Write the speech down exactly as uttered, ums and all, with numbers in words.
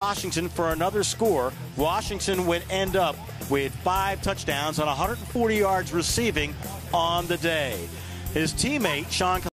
Washington for another score. Washington would end up with five touchdowns on one hundred forty yards receiving on the day. His teammate, Sean